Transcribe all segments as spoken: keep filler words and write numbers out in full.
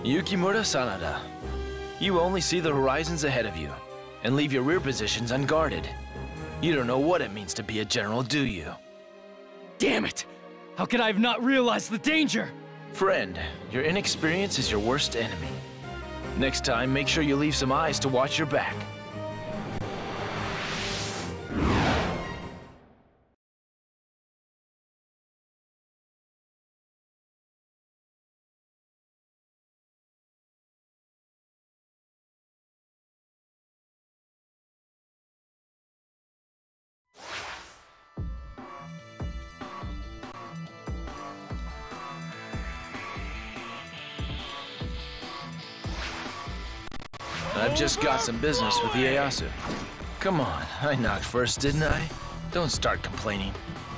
Yukimura Sanada, you only see the horizons ahead of you, and leave your rear positions unguarded. You don't know what it means to be a general, do you? Damn it! How could I have not realized the danger? Friend, your inexperience is your worst enemy. Next time, make sure you leave some eyes to watch your back. I've just got some business with Ieyasu. Come on, I knocked first, didn't I? Don't start complaining.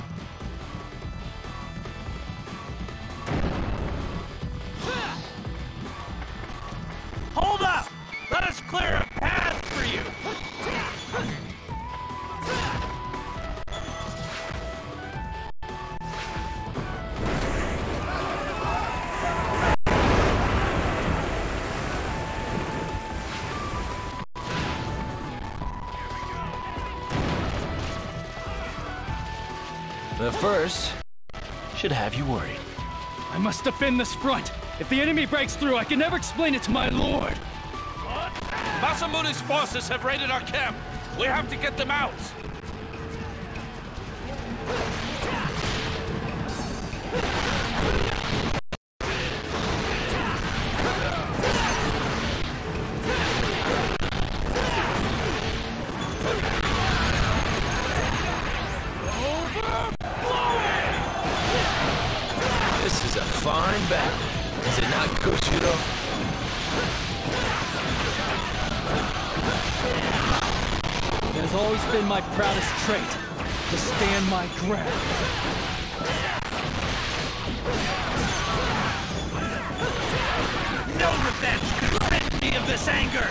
Hold up! Let us clear a path for you! The first should have you worried. I must defend this front. If the enemy breaks through, I can never explain it to my lord. What? Masamune's forces have raided our camp. We have to get them out. This is a fine battle. Is it not, Koshiro? It has always been my proudest trait, to stand my ground. No revenge can rid me of this anger!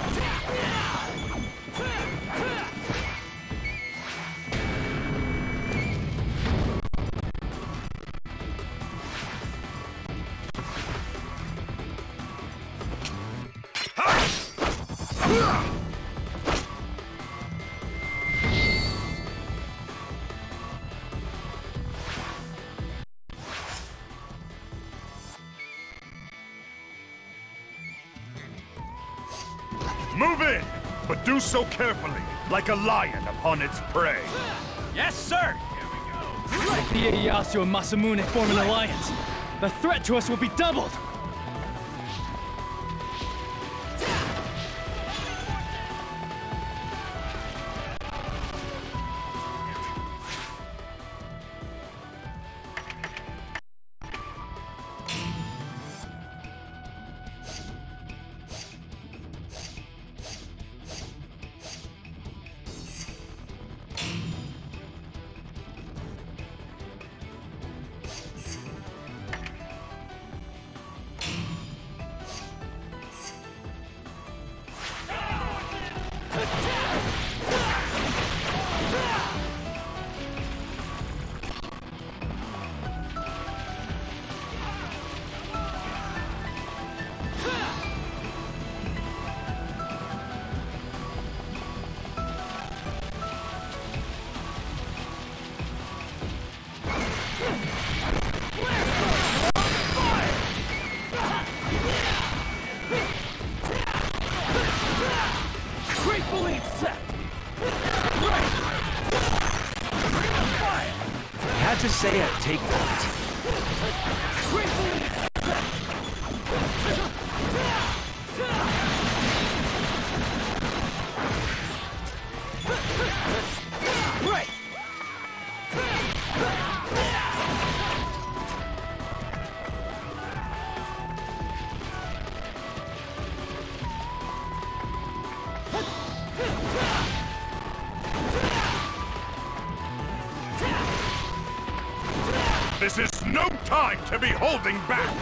Move in, but do so carefully, like a lion upon its prey. Yes, sir! If Ieyasu and Masamune form an alliance, the threat to us will be doubled! Gratefully accept! Had to say I'd take that. Gratefully accept! Right! This is no time to be holding back!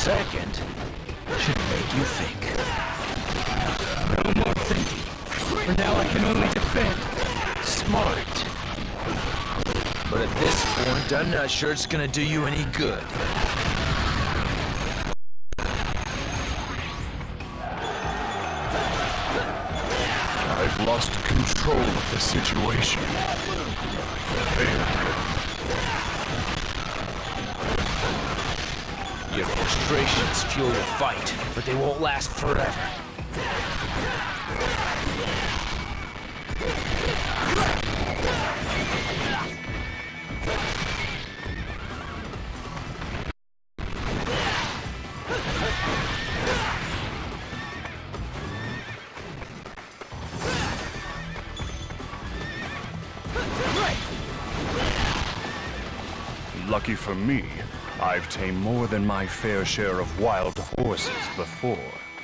second should make you think. No more thinking. For now I can only defend. Smart. But at this point, I'm not sure it's gonna do you any good. I've lost control of the situation. Your frustrations fuel your fight, but they won't last forever. Lucky for me, I've tamed more than my fair share of wild horses before.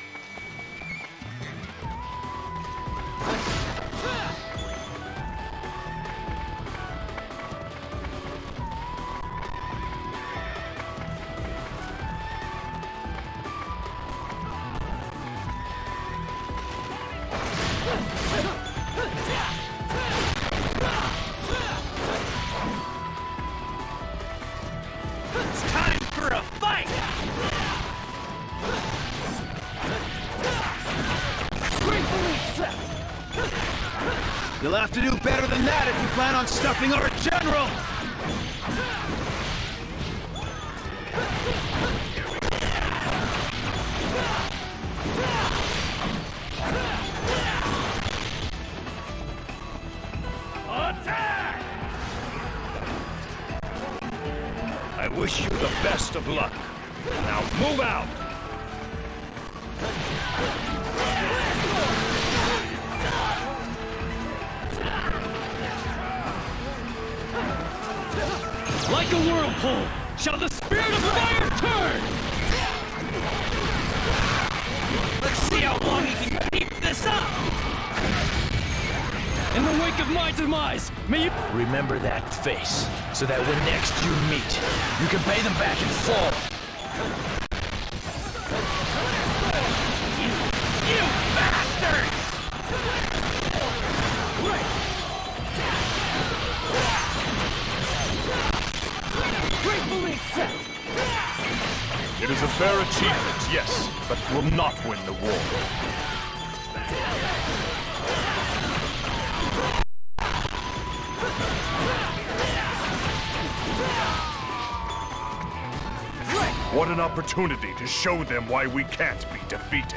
You'll have to do better than that if you plan on stuffing our general! Attack! I wish you the best of luck. Now move out! Like a whirlpool, shall the spirit of fire turn! Let's see how long he can keep this up! In the wake of my demise, may you... Remember that face, so that when next you meet, you can pay them back in full. You bastards! Gratefully accept! It is a fair achievement, yes, but will not win the war. What an opportunity to show them why we can't be defeated.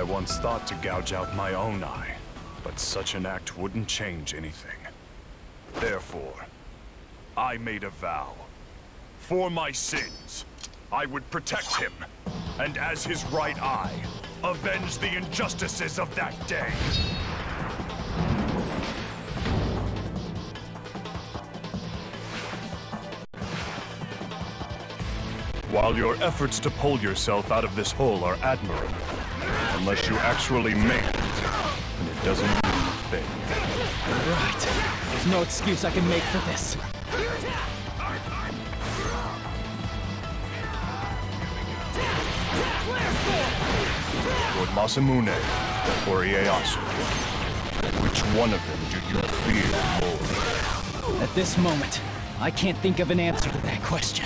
I once thought to gouge out my own eye, but such an act wouldn't change anything. Therefore, I made a vow. For my sins, I would protect him, and as his right eye, avenge the injustices of that day. While your efforts to pull yourself out of this hole are admirable, unless you actually make it, and it doesn't mean you fail. Right. There's no excuse I can make for this. Lord Masamune or Ieyasu, which one of them do you fear more? At this moment, I can't think of an answer to that question.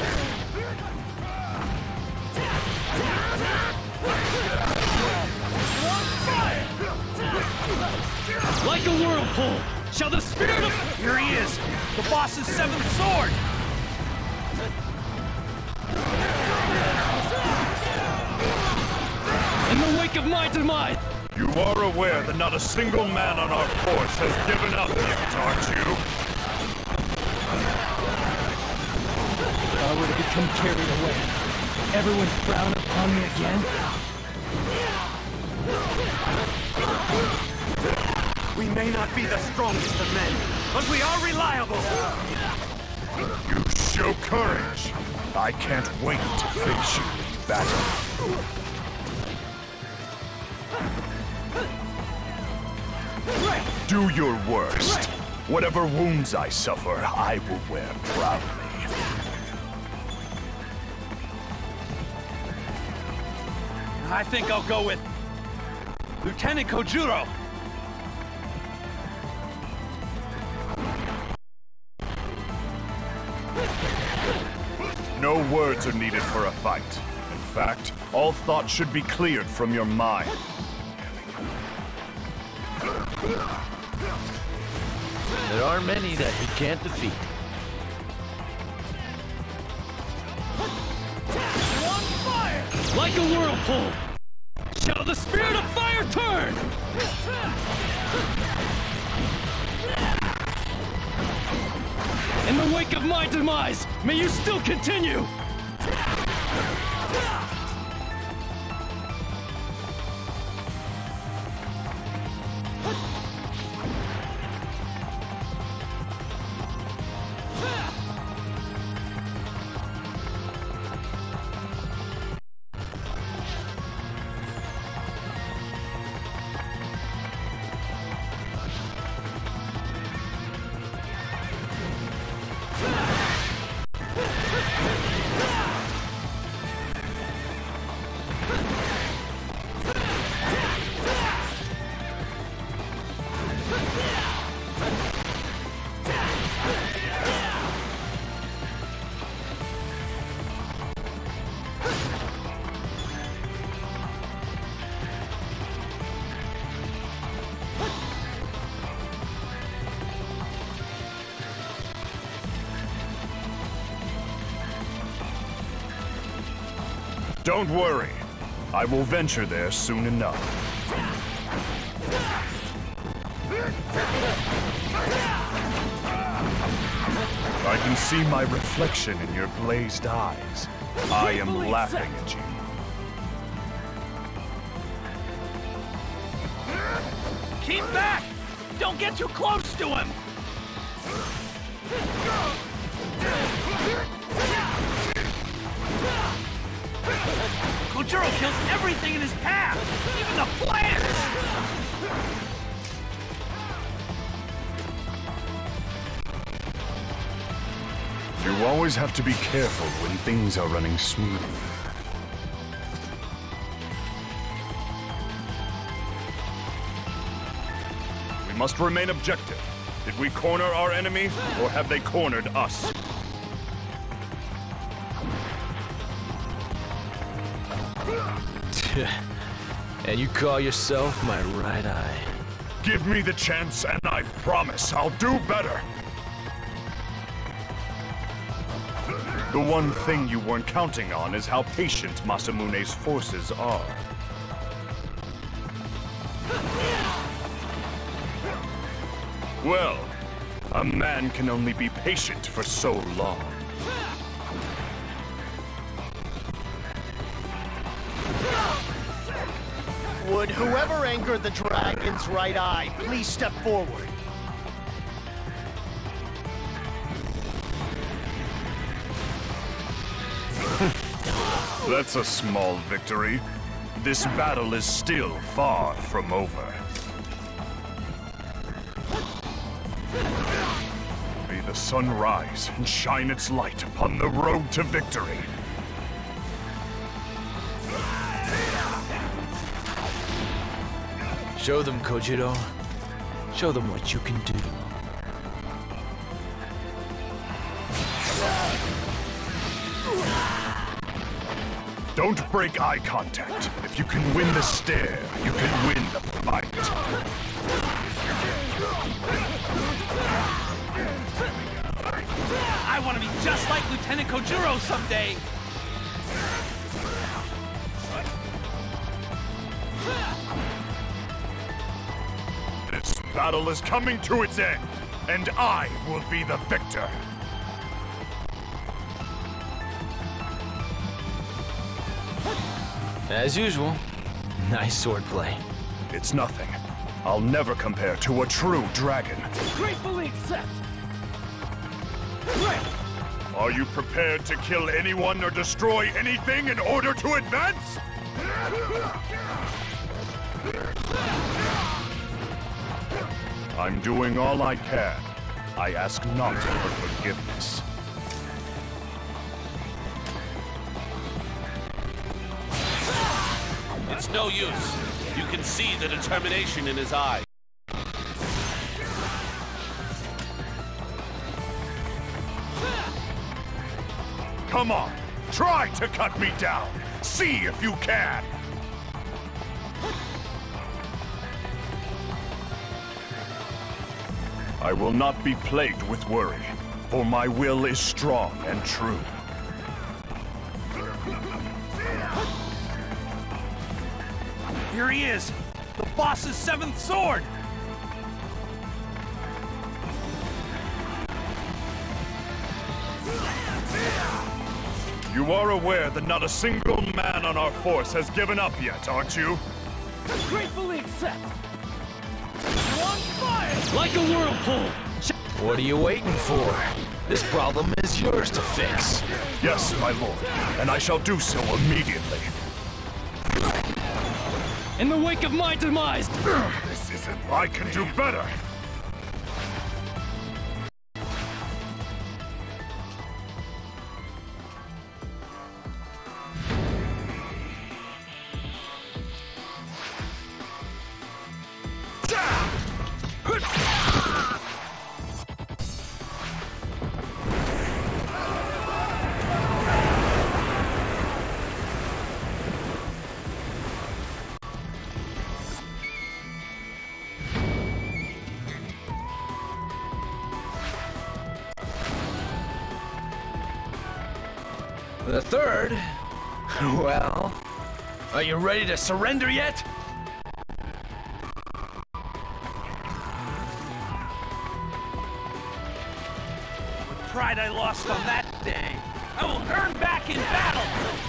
Like a whirlpool, shall the spirit of... Here he is! The boss's seventh sword! In the wake of my demise! You are aware that not a single man on our force has given up yet, aren't you? If I were to become carried away, everyone frown upon me again? We may not be the strongest of men, but we are reliable! You show courage. I can't wait to face you in battle. Do your worst. Whatever wounds I suffer, I will wear proudly. I think I'll go with Lieutenant Kojuro. No words are needed for a fight. In fact, all thought should be cleared from your mind. There are many that he can't defeat. Like a whirlpool, shall the spirit of fire turn! In the wake of my demise, may you still continue! Don't worry. I will venture there soon enough. I can see my reflection in your glazed eyes. I am laughing at you. Keep back! Don't get too close to him! Kojuro kills everything in his path! Even the plants! You always have to be careful when things are running smoothly. We must remain objective. Did we corner our enemy, or have they cornered us? And you call yourself my right eye? Give me the chance, and I promise I'll do better. The one thing you weren't counting on is how patient Masamune's forces are. Well, a man can only be patient for so long. Would whoever angered the dragon's right eye please step forward? That's a small victory. This battle is still far from over. May the sun rise and shine its light upon the road to victory. Show them, Kojiro. Show them what you can do. Don't break eye contact. If you can win the stare, you can win the fight. I want to be just like Lieutenant Kojiro someday! This battle is coming to its end, and I will be the victor. As usual, nice swordplay. It's nothing. I'll never compare to a true dragon. Gratefully accept! Are you prepared to kill anyone or destroy anything in order to advance? I'm doing all I can. I ask not for forgiveness. It's no use. You can see the determination in his eye. Come on, try to cut me down. See if you can. I will not be plagued with worry, for my will is strong and true. Here he is! The boss's seventh sword! You are aware that not a single man on our force has given up yet, aren't you? Gratefully accept! On fire! Like a whirlpool! What are you waiting for? This problem is yours to fix. Yes, my lord, and I shall do so immediately. In the wake of my demise! This isn't... I can do better! The third? Well, are you ready to surrender yet? The pride I lost on that day, I will earn back in battle!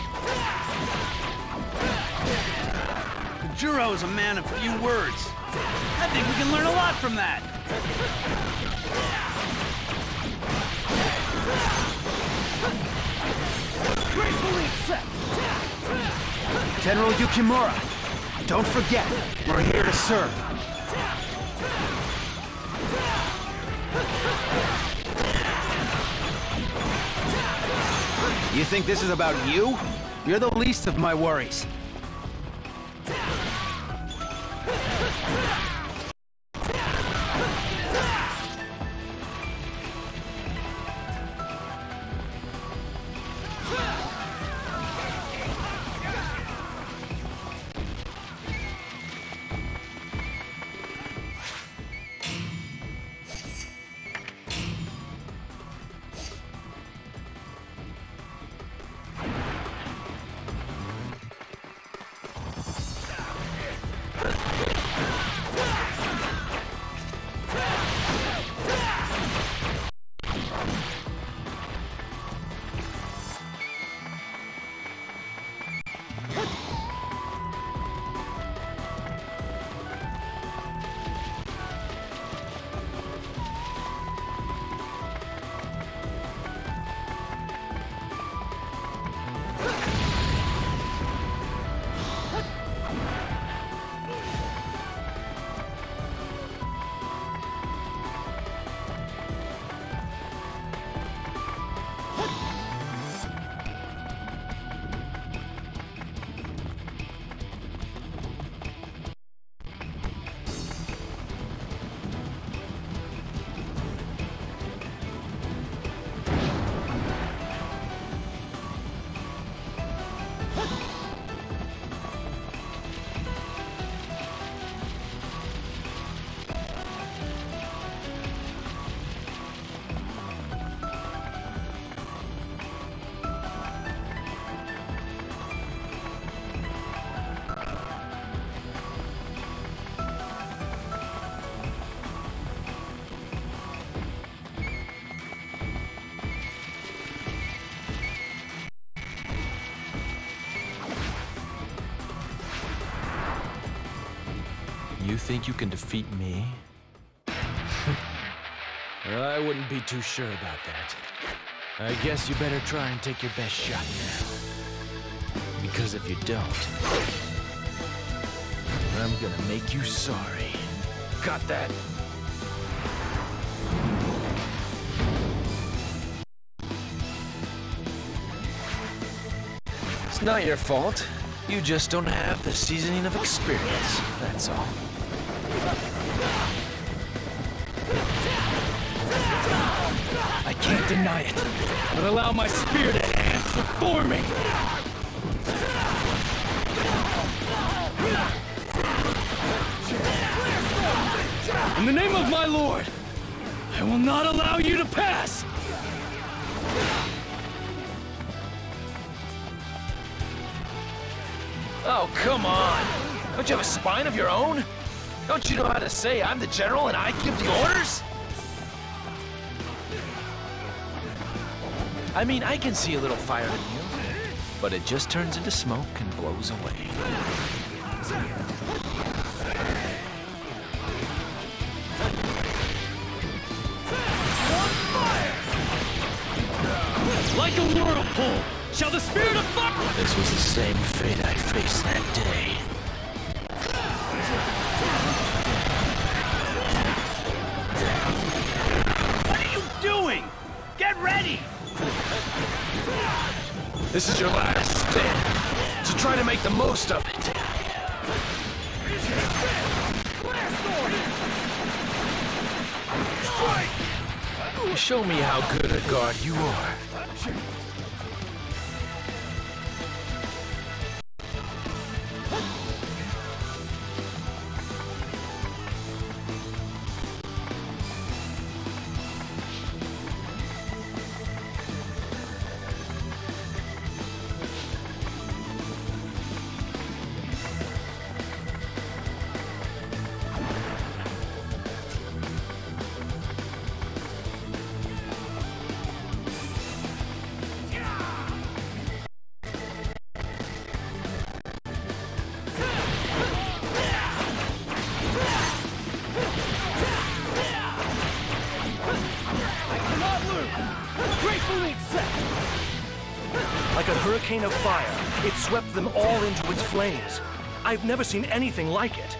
Kojiro is a man of few words. I think we can learn a lot from that. Gratefully accept! General Yukimura, don't forget, we're here to serve. You think this is about you? You're the least of my worries. You think you can defeat me? I wouldn't be too sure about that. I guess you better try and take your best shot now. Because if you don't, I'm gonna make you sorry. Got that? It's not your fault. You just don't have the seasoning of experience, that's all. I can't deny it, but allow my spear to answer for me. In the name of my lord, I will not allow you to pass! Oh, come on! Don't you have a spine of your own? Don't you know how to say I'm the general and I give the orders? I mean, I can see a little fire in you, but it just turns into smoke and blows away. Like a whirlpool, shall the spirit of fire... This was the same fate I faced that day. What are you doing? Get ready! This is your last stand, so try to make the most of it. Show me how good a guard you are. Like a hurricane of fire, it swept them all into its flames. I've never seen anything like it.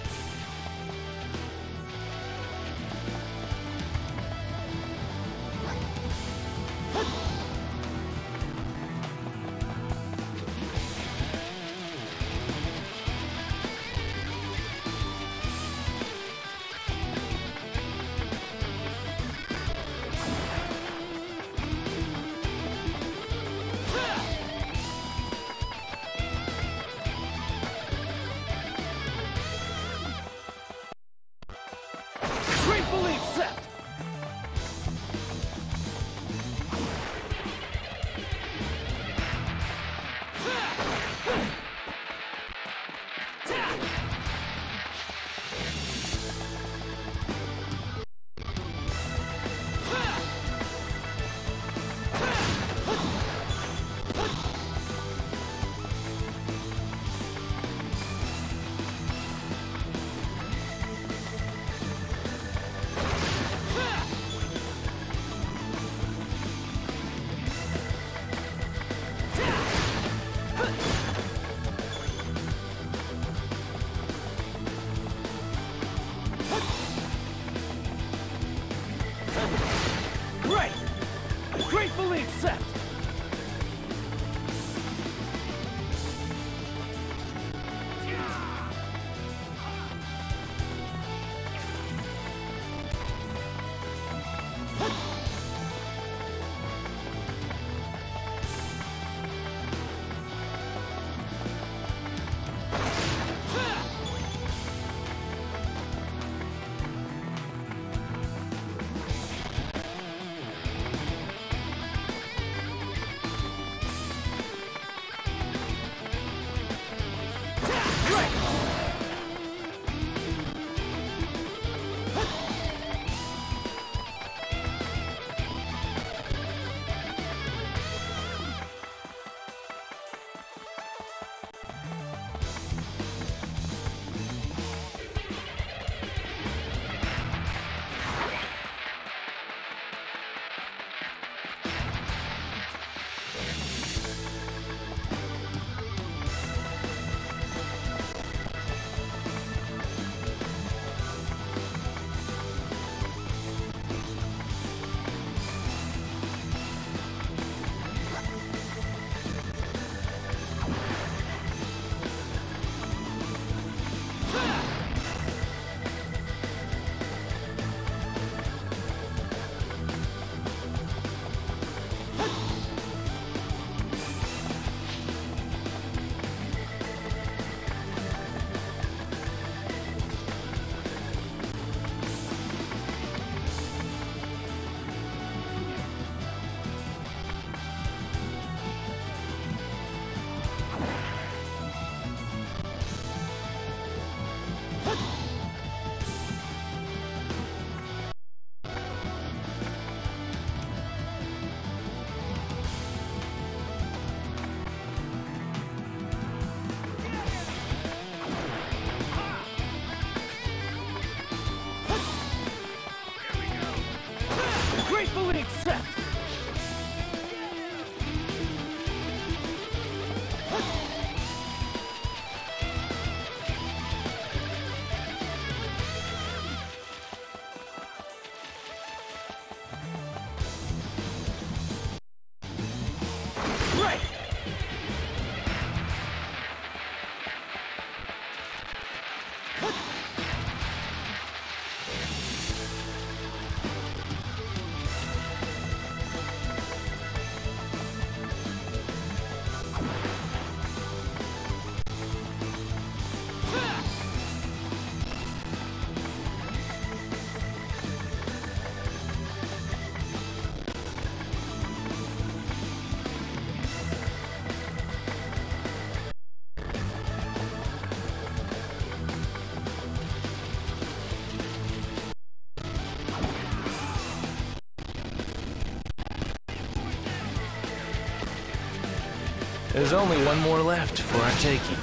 There's only one more left for our taking.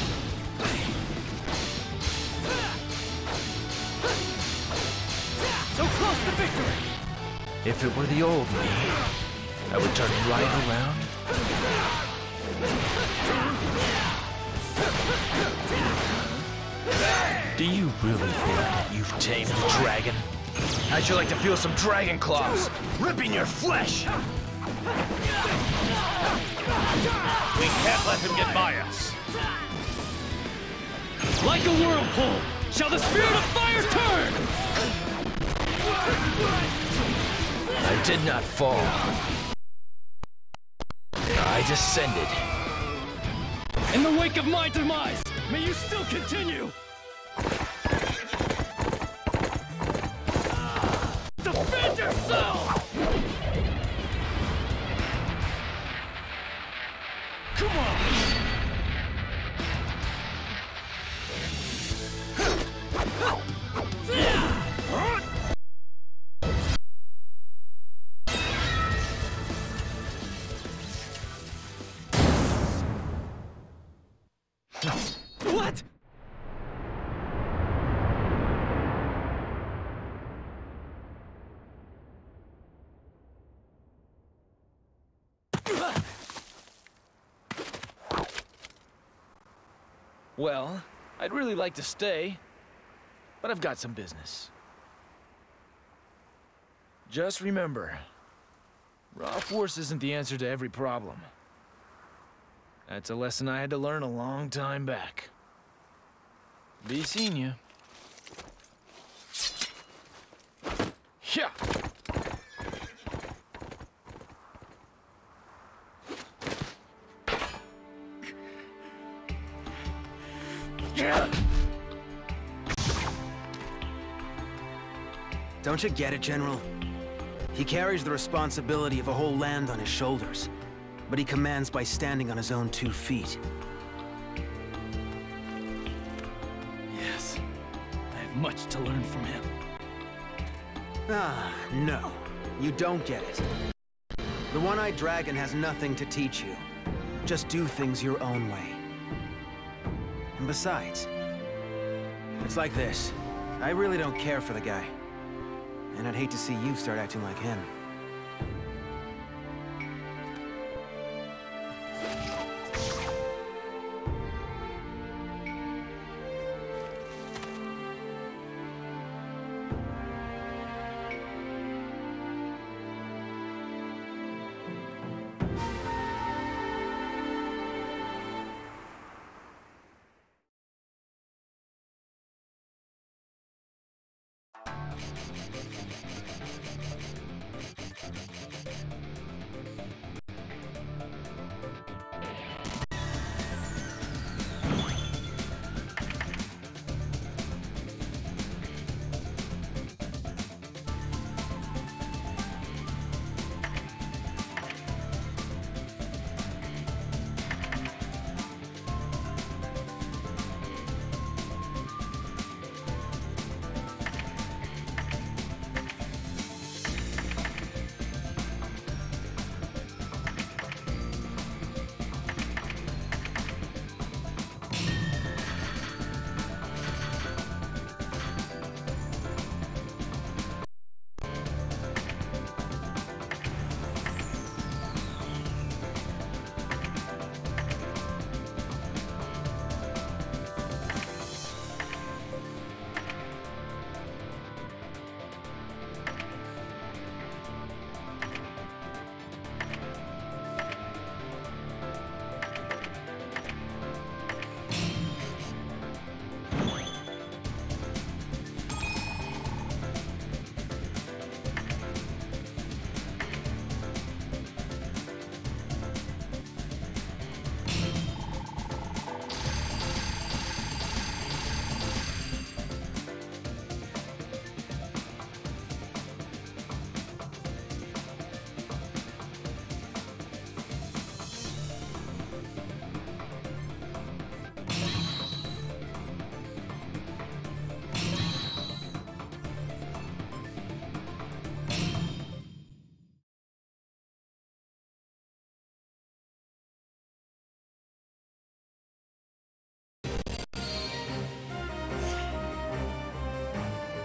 So close to victory! If it were the old me, I would turn right around. Do you really think that you've tamed the dragon? How'd you like to feel some dragon claws ripping your flesh? We can't let him get by us. Like a whirlpool, shall the spirit of fire turn! I did not fall. I descended. In the wake of my demise, may you still continue! Defend yourself! Come on! What? Well, I'd really like to stay, but I've got some business. Just remember, raw force isn't the answer to every problem. That's a lesson I had to learn a long time back. Be seeing you. Yeah. Don't you get it, General? He carries the responsibility of a whole land on his shoulders, but he commands by standing on his own two feet. Yes, I have much to learn from him. Ah, no. You don't get it. The One-Eyed Dragon has nothing to teach you. Just do things your own way. And besides, it's like this. I really don't care for the guy. And I'd hate to see you start acting like him.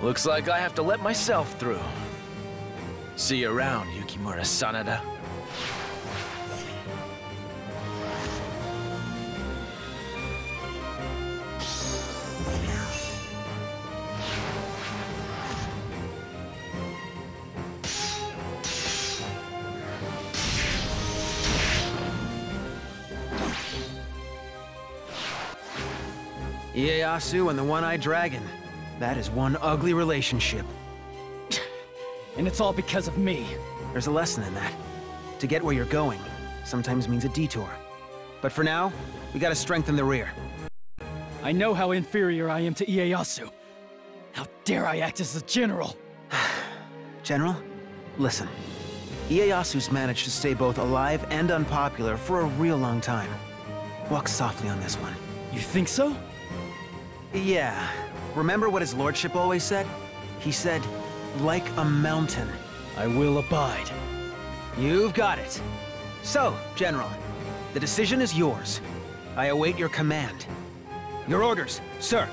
Looks like I have to let myself through. See you around, Yukimura Sanada. Ieyasu and the One-Eyed Dragon. That is one ugly relationship. And it's all because of me. There's a lesson in that. To get where you're going sometimes means a detour. But for now, we gotta strengthen the rear. I know how inferior I am to Ieyasu. How dare I act as the general? General, listen. Ieyasu's managed to stay both alive and unpopular for a real long time. Walk softly on this one. You think so? Yeah. Remember what his lordship always said? He said, like a mountain. I will abide. You've got it. So, General, the decision is yours. I await your command. Your orders, sir.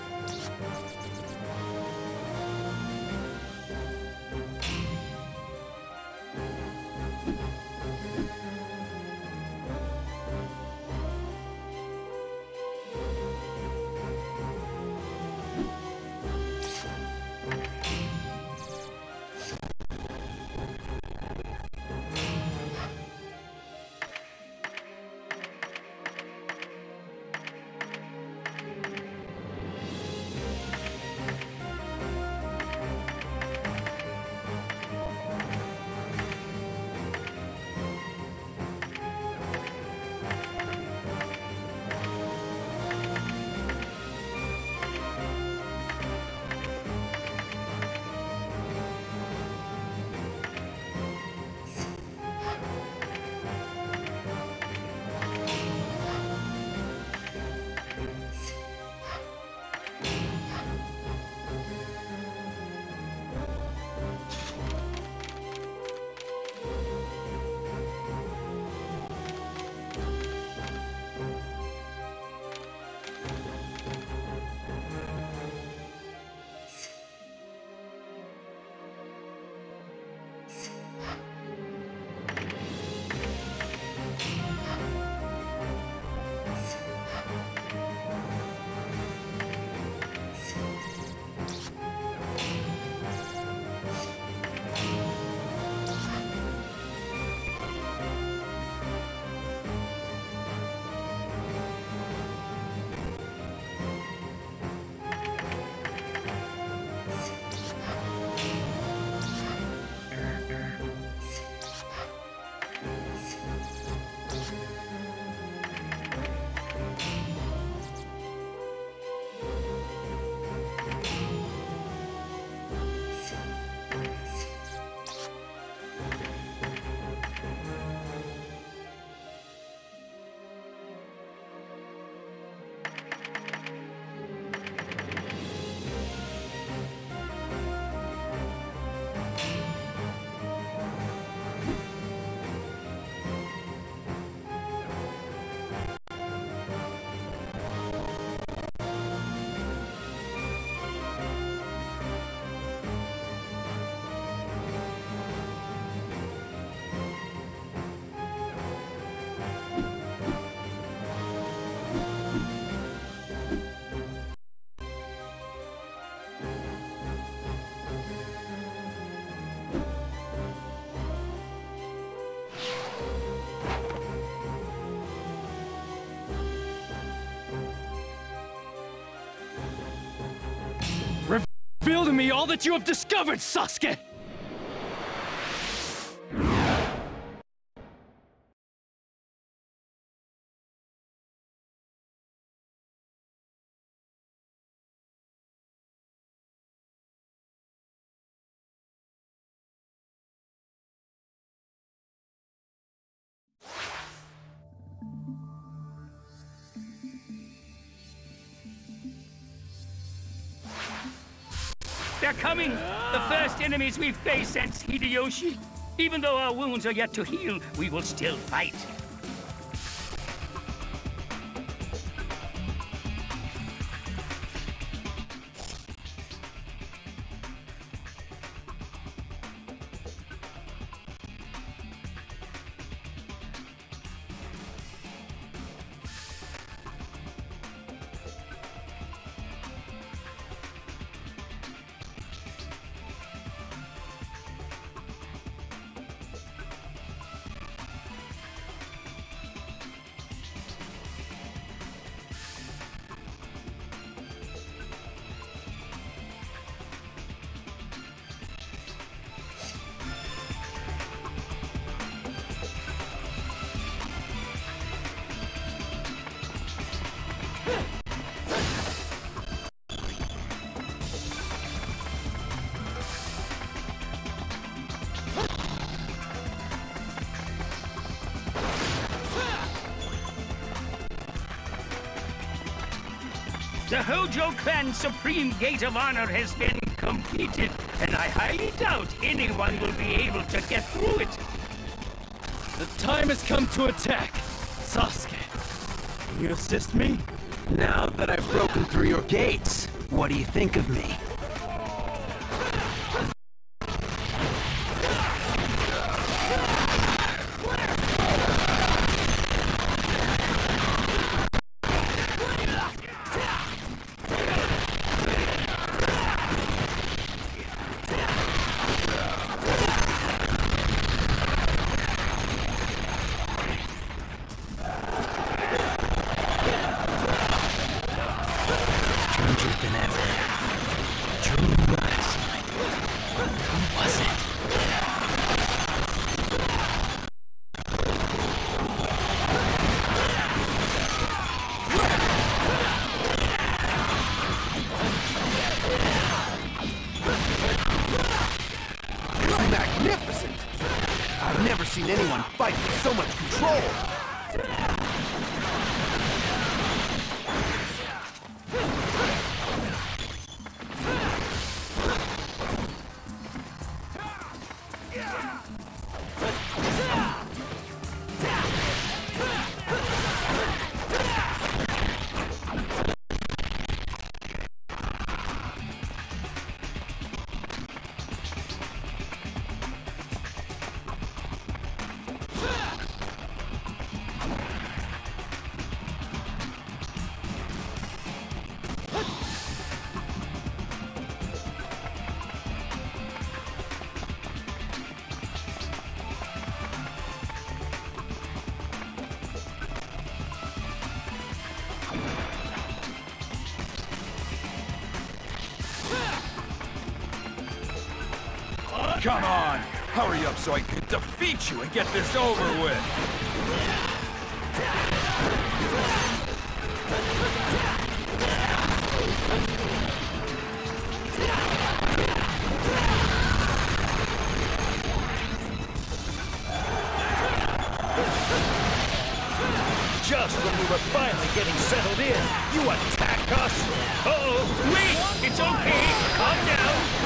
Reveal to me all that you have discovered, Sasuke! They're coming! The first enemies we've faced since Hideyoshi. Even though our wounds are yet to heal, we will still fight. The Hojo Clan's Supreme Gate of Honor has been completed, and I highly doubt anyone will be able to get through it. The time has come to attack. Sasuke, can you assist me? Now that I've broken through your gates, what do you think of me? Magnificent! I've never seen anyone fight with so much control! Come on! Hurry up so I can defeat you and get this over with! Just when we were finally getting settled in, you attack us! Uh-oh! Wait! It's okay! Calm down!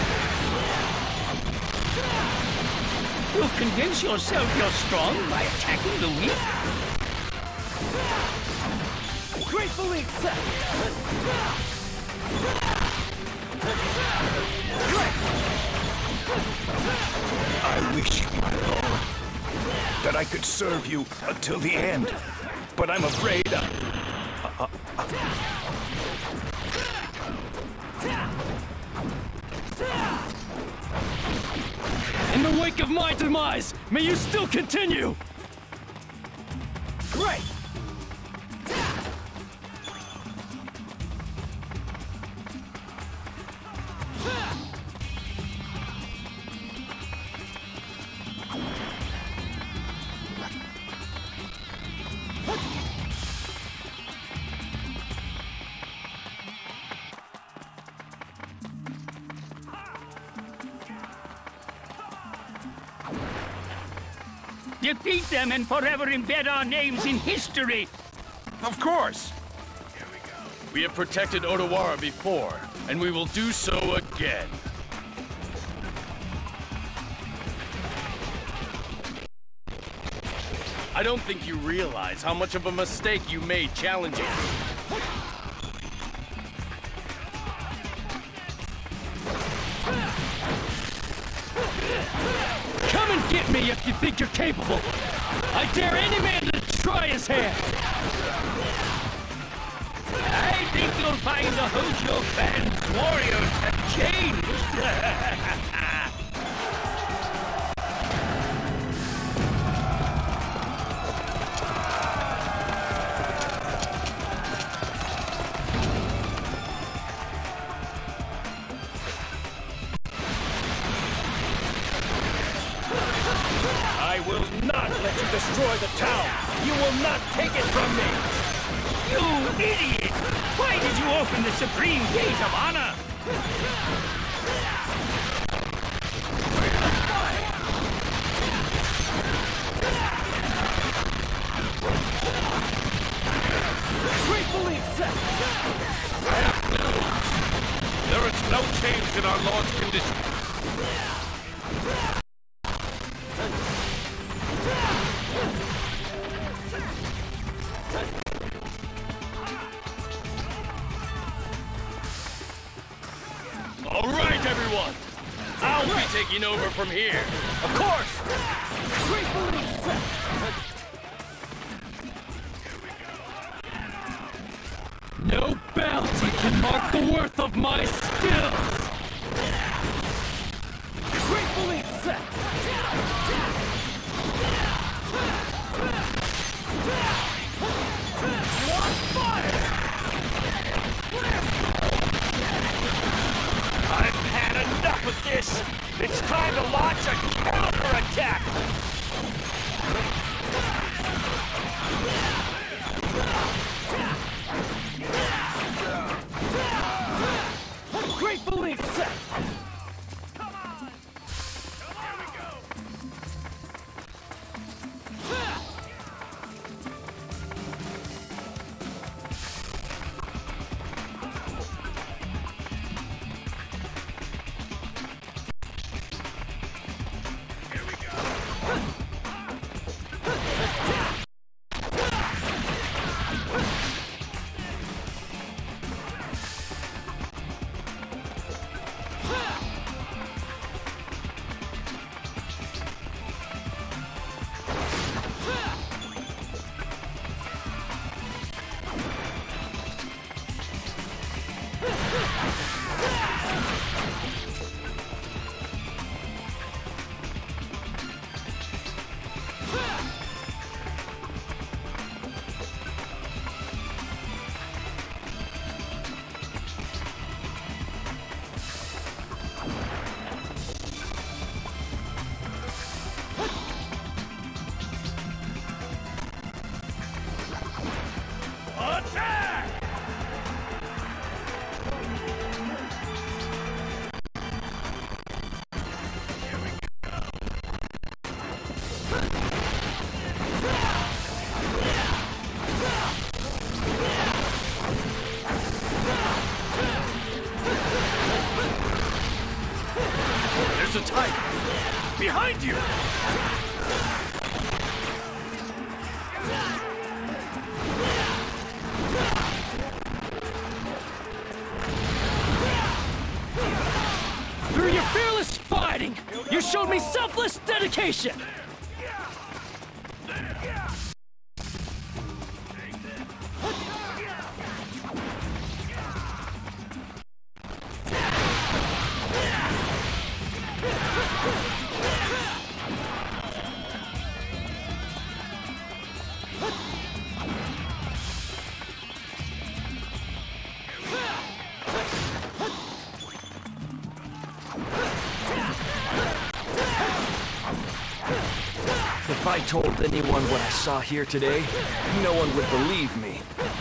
You'll convince yourself you're strong by attacking the weak? Gratefully accept! I wish, my lord, that I could serve you until the end, but I'm afraid I... Uh, uh, In the wake of my demise, may you still continue! Great! Defeat them and forever embed our names in history! Of course! We have protected Odawara before, and we will do so again. I don't think you realize how much of a mistake you made challenging me. Come and get me if you think you're capable! I dare any man to try his hand! I think you'll find the Hojo Clan's warriors have changed! I will not let you destroy the town! You will not take it from me! You idiot! as you open the Supreme Gate of Honor. Gratefully accept! There is no change in our Lord's condition. All right, everyone. I'll be taking over from here. Of course! Gratefully accept! No bounty can mark the worth of my skills! Gratefully accept! On fire! I've had enough of this! It's time to launch a counterattack! Gratefully accept! There's a tiger! Behind you! Through your fearless fighting, you showed me selfless dedication! If I told anyone what I saw here today, no one would believe me.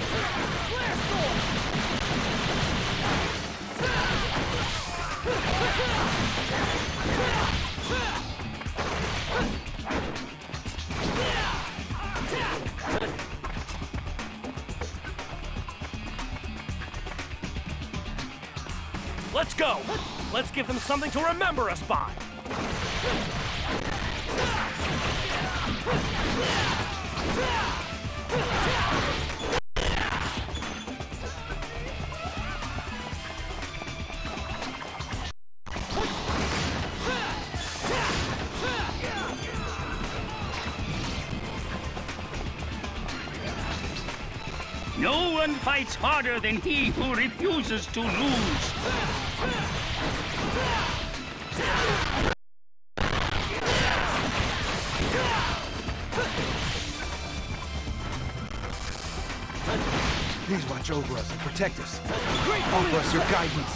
Let's go! Let's give them something to remember us by! No one fights harder than he who refuses to lose. Please watch over us and protect us. Offer us your guidance.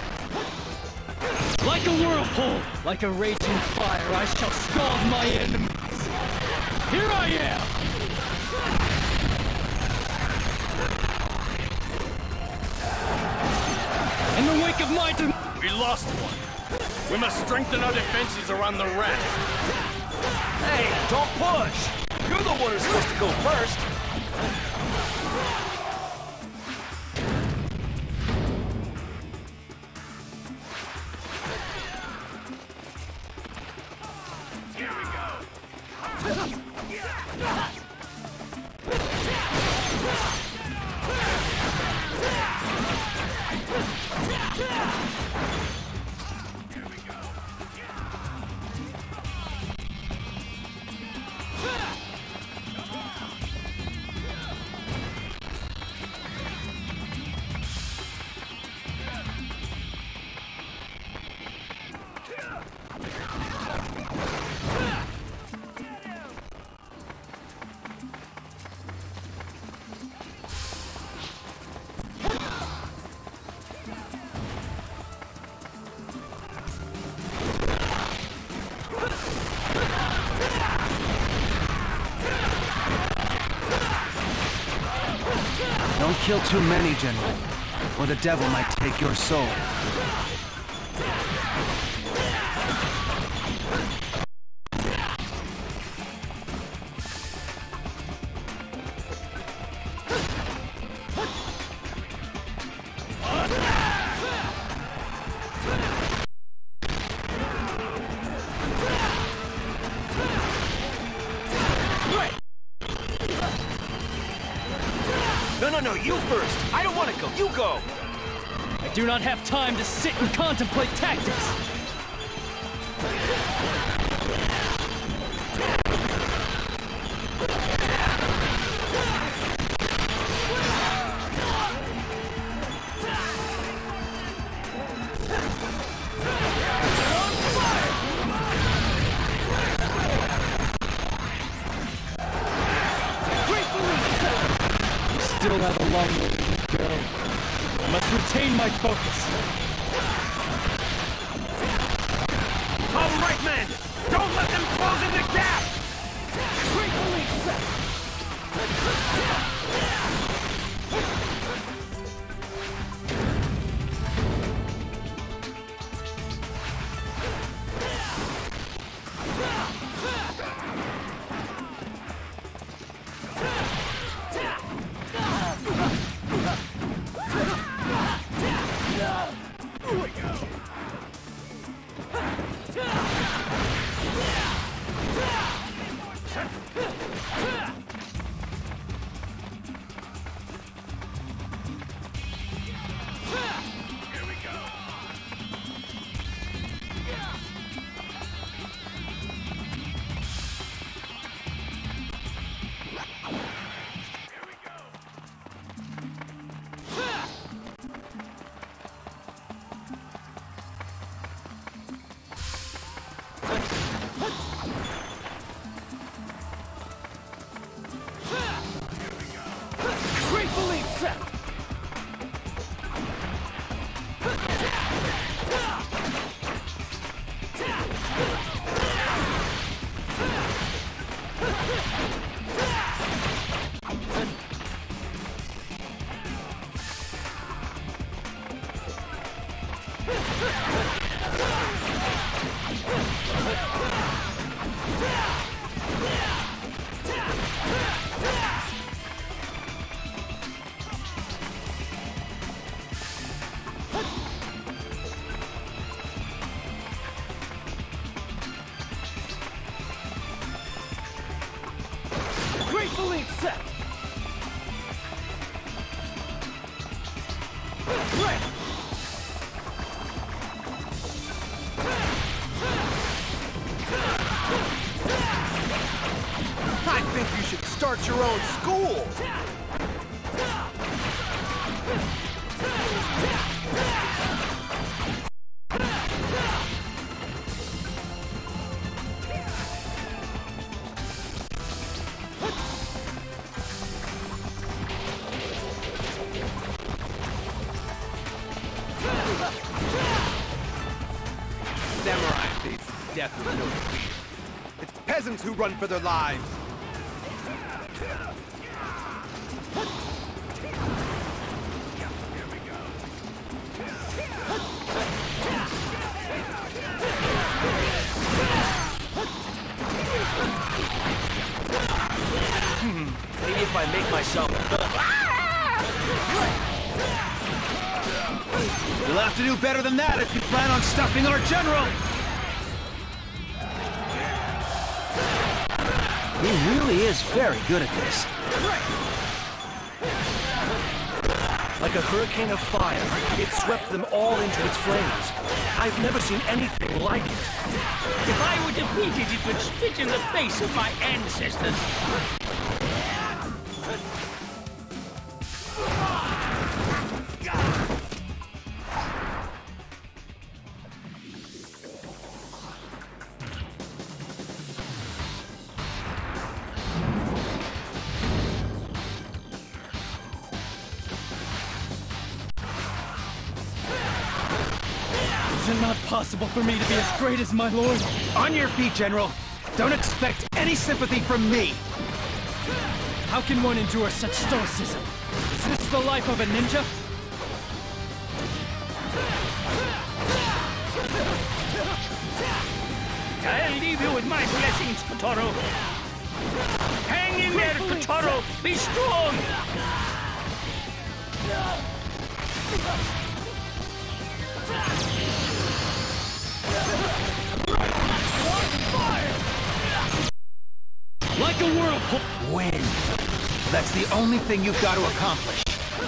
Like a whirlpool, like a raging fire, I shall scald my enemies. Here I am! In the wake of my dem- We lost one. We must strengthen our defenses around the rest. Hey, don't push! You're the one who's supposed to go first! Don't kill too many, General, or the devil might take your soul. No, no, no, you first! I don't want to go, you go! I do not have time to sit and contemplate tactics! Still have a long way to go. I must retain my focus. All right, men! Don't let them close in the gap! Gratefully set! Gratefully set! Gratefully set! I think you should start your own school! Samurai face death with no fear. It's peasants who run for their lives. yourself. You'll have to do better than that if you plan on stuffing our general! He really is very good at this. Like a hurricane of fire, it swept them all into its flames. I've never seen anything like it. If I were defeated, it would spit in the face of my ancestors. Is it not possible for me to be as great as my lord? On your feet, General! Don't expect any sympathy from me! How can one endure such stoicism? Is this the life of a ninja? I'll leave you with my blessings, Kotaro. Hang in there, Kotaro! Be strong! Like a whirlpool! Win! That's the only thing you've got to accomplish.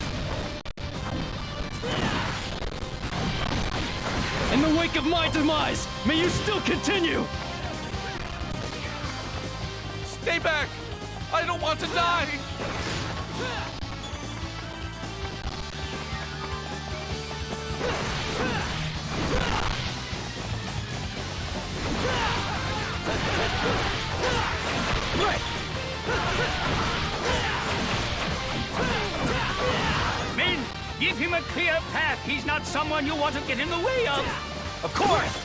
In the wake of my demise, may you still continue! Stay back! I don't want to die! Men, give him a clear path. He's not someone you want to get in the way of. Of course!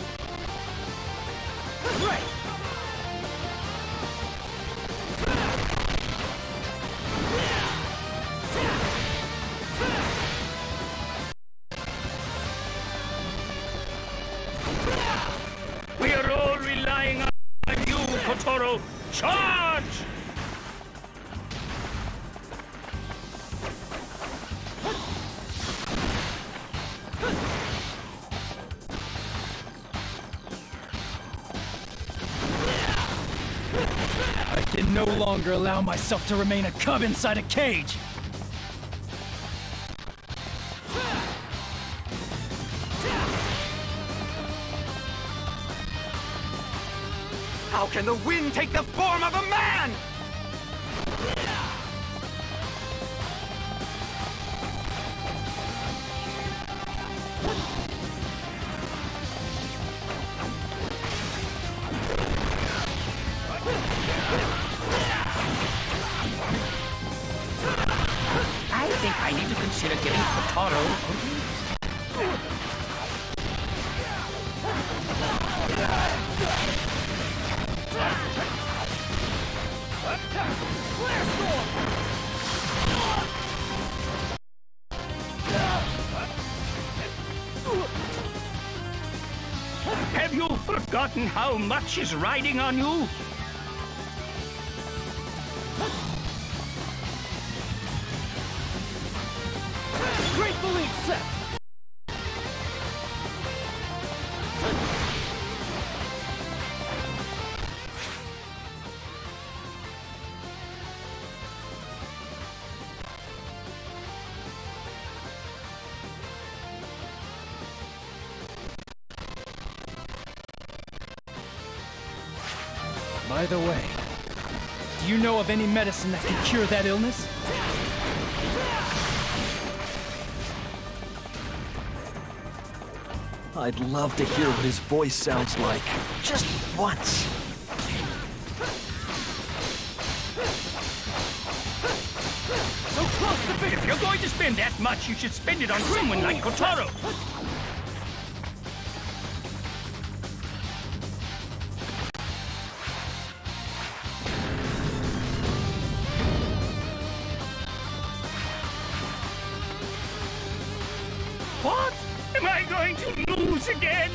We are all relying on you, Kotaro. Charge! I can no longer allow myself to remain a cub inside a cage! How can the wind take the form of a man? I think I need to consider getting Kotaro. Have you forgotten how much is riding on you? Gratefully accept! By the way, do you know of any medicine that can cure that illness? I'd love to hear what his voice sounds like. Just once. So close to it. If you're going to spend that much, you should spend it on someone like Kotaro. What? Am I going to lose again?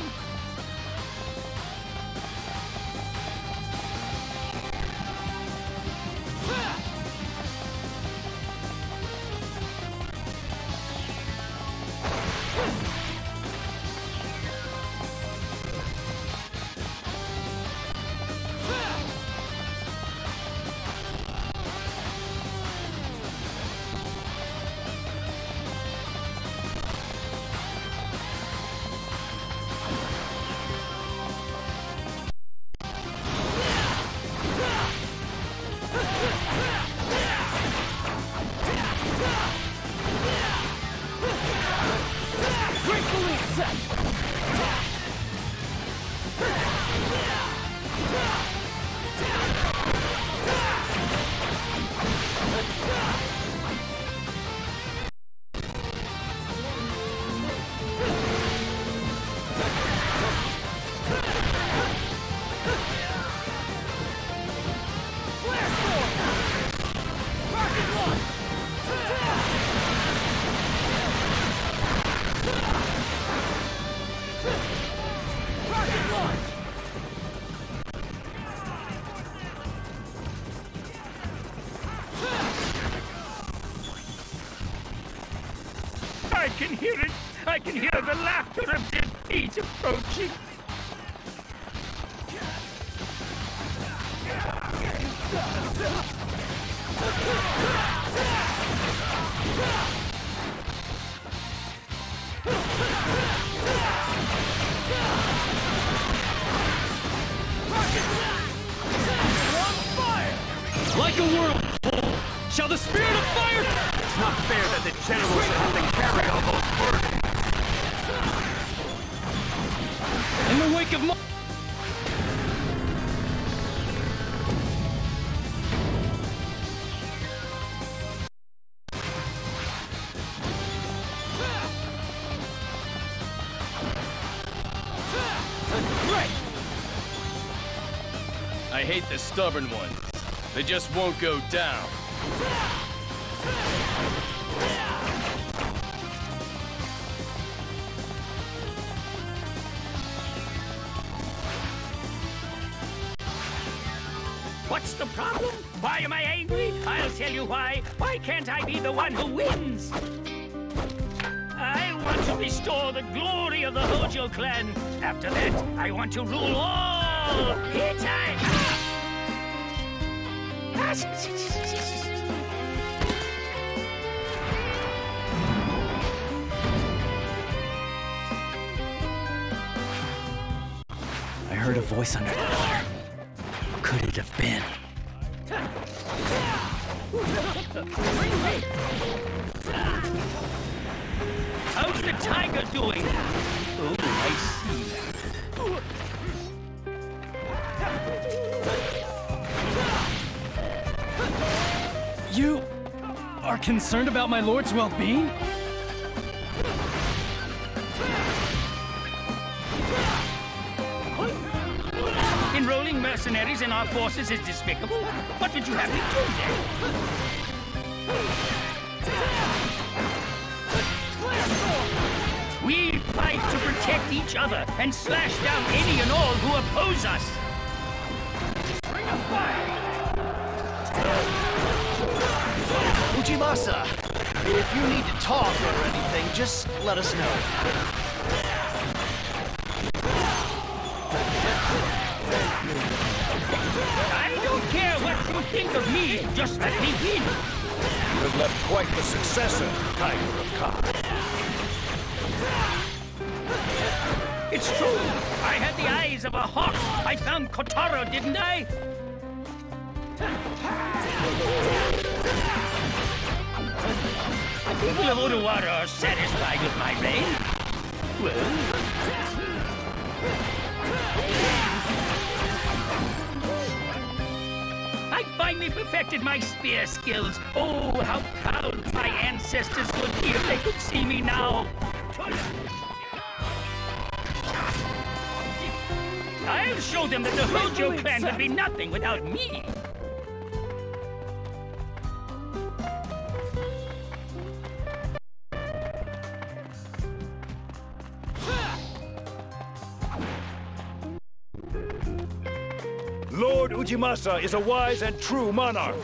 I can hear it! I can hear the laughter of defeat approaching! Like a whirlpool, shall the spirit of fire... It's not fair that the generals should have to carry all those burdens. In the wake of my... I hate the stubborn ones. They just won't go down. What's the problem? Why am I angry? I'll tell you why. Why can't I be the one who wins? I want to restore the glory of the Hojo clan. After that, I want to rule all Hittite. I heard a voice under the pillar. Who could it have been? How's the tiger doing? Oh, I see. You are concerned about my lord's well-being? Enrolling mercenaries in our forces is despicable. What would you have me do then? We fight to protect each other and slash down any and all who oppose us. Bring a fire! Ujimasa, if you need to talk or anything, just let us know. I don't care what you think of me, just let me win. You have left quite the successor, Tiger of Ka. It's true. I had the eyes of a hawk. I found Kotaro, didn't I? The people of Odawara are satisfied with my reign. Well... I finally perfected my spear skills. Oh, how proud my ancestors would be if they could see me now. I'll show them that the Hojo clan would be nothing without me. Lord Ujimasa is a wise and true monarch.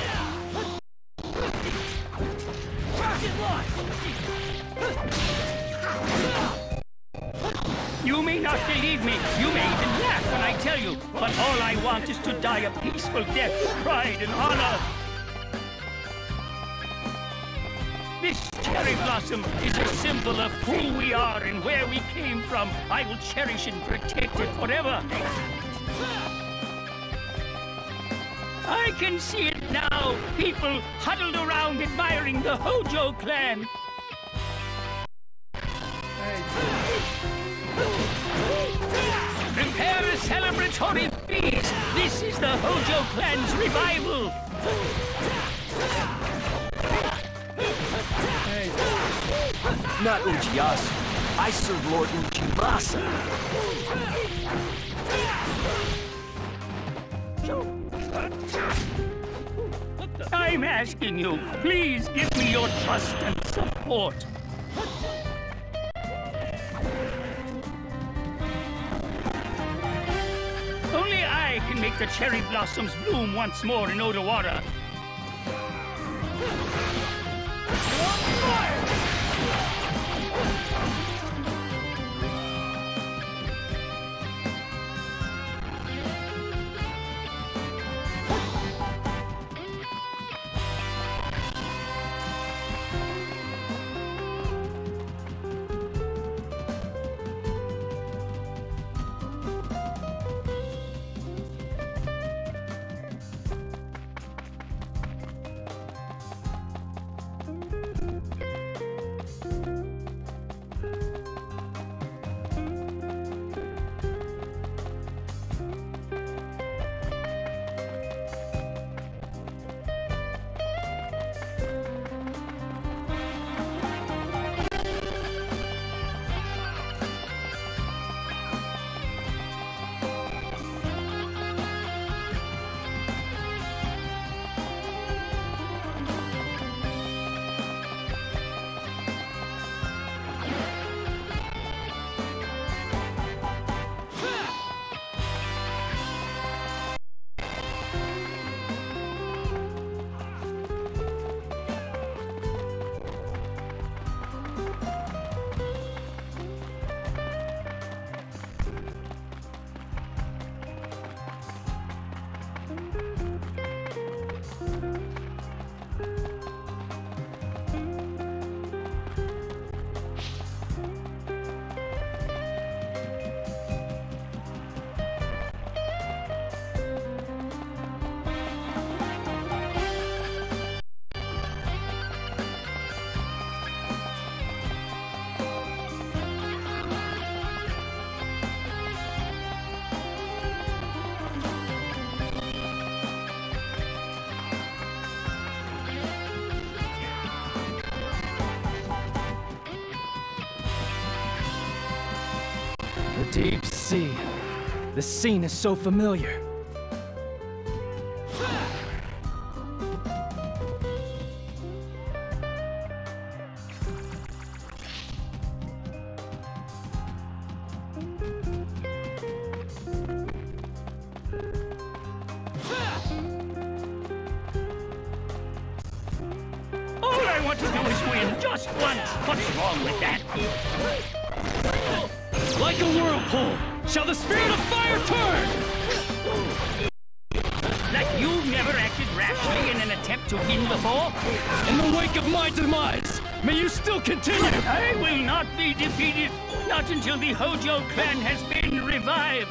You may not believe me. You may even laugh when I tell you. But all I want is to die a peaceful death with pride and honor. This cherry blossom is a symbol of who we are and where we came from. I will cherish and protect it forever. I can see it now. People huddled around admiring the Hojo clan. Prepare a celebratory feast! This is the Hojo clan's revival! Not Uchiyasu. I serve Lord Uchimasa. I'm asking you, please give me your trust and support. Only I can make the cherry blossoms bloom once more in Odawara. Deep sea. The scene is so familiar. All I want to do is win just once. What's wrong with that? Like a whirlpool, shall the spirit of fire turn! Like you've never acted rashly in an attempt to win before? In the wake of my demise, may you still continue! I will not be defeated, not until the Hojo clan has been revived!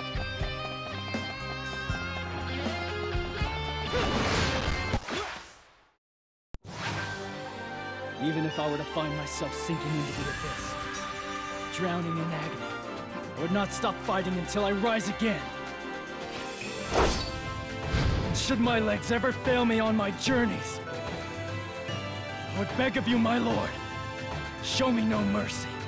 Even if I were to find myself sinking into the abyss, drowning in agony, I would not stop fighting until I rise again. And should my legs ever fail me on my journeys, I would beg of you, my lord, show me no mercy.